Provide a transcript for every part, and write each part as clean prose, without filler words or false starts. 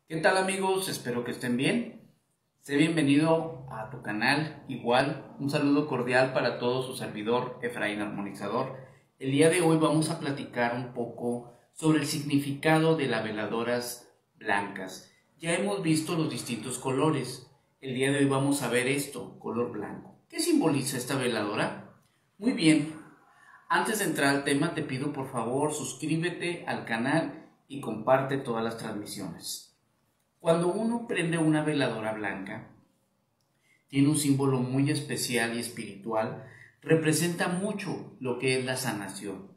¿Qué tal amigos? Espero que estén bien. Sé bienvenido a tu canal. Igual, un saludo cordial para todo su servidor Efraín Armonizador. El día de hoy vamos a platicar un poco sobre el significado de las veladoras blancas. Ya hemos visto los distintos colores. El día de hoy vamos a ver esto, color blanco. ¿Qué simboliza esta veladora? Muy bien. Antes de entrar al tema, te pido por favor suscríbete al canal y comparte todas las transmisiones. Cuando uno prende una veladora blanca, tiene un símbolo muy especial y espiritual, representa mucho lo que es la sanación.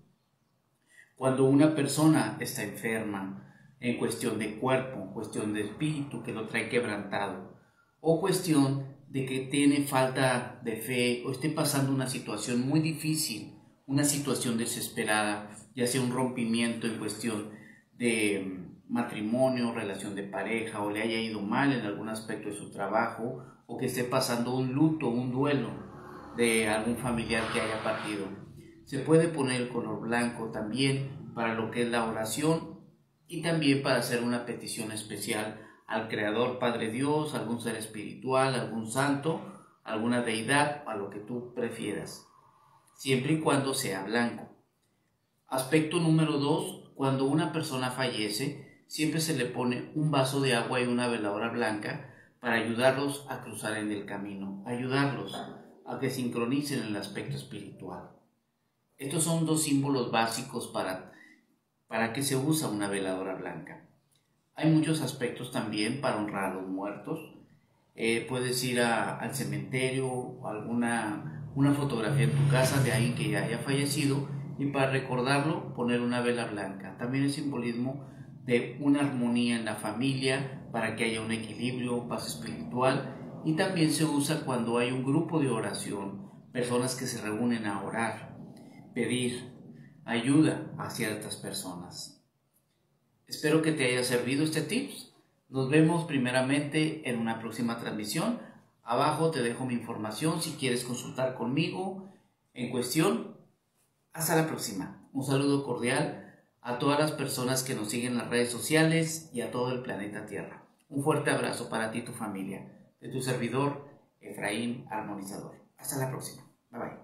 Cuando una persona está enferma, en cuestión de cuerpo, cuestión de espíritu que lo trae quebrantado, o cuestión de que tiene falta de fe o esté pasando una situación muy difícil, una situación desesperada, ya sea un rompimiento en cuestión de matrimonio, relación de pareja, o le haya ido mal en algún aspecto de su trabajo, o que esté pasando un luto, un duelo de algún familiar que haya partido. Se puede poner el color blanco también para lo que es la oración y también para hacer una petición especial al Creador Padre Dios, algún ser espiritual, algún santo, alguna deidad, a lo que tú prefieras, siempre y cuando sea blanco. Aspecto número 2, cuando una persona fallece, siempre se le pone un vaso de agua y una veladora blanca para ayudarlos a cruzar en el camino, ayudarlos a que sincronicen en el aspecto espiritual. Estos son dos símbolos básicos para que se usa una veladora blanca. Hay muchos aspectos también para honrar a los muertos. Puedes ir al cementerio o una fotografía en tu casa de alguien que ya haya fallecido y para recordarlo poner una vela blanca. También es simbolismo de una armonía en la familia para que haya un equilibrio, paz espiritual, y también se usa cuando hay un grupo de oración, personas que se reúnen a orar, pedir ayuda a ciertas personas. Espero que te haya servido este tips. Nos vemos primeramente en una próxima transmisión. Abajo te dejo mi información si quieres consultar conmigo en cuestión. Hasta la próxima. Un saludo cordial a todas las personas que nos siguen en las redes sociales y a todo el planeta Tierra. Un fuerte abrazo para ti y tu familia. De tu servidor, Efraín Armonizador. Hasta la próxima. Bye bye.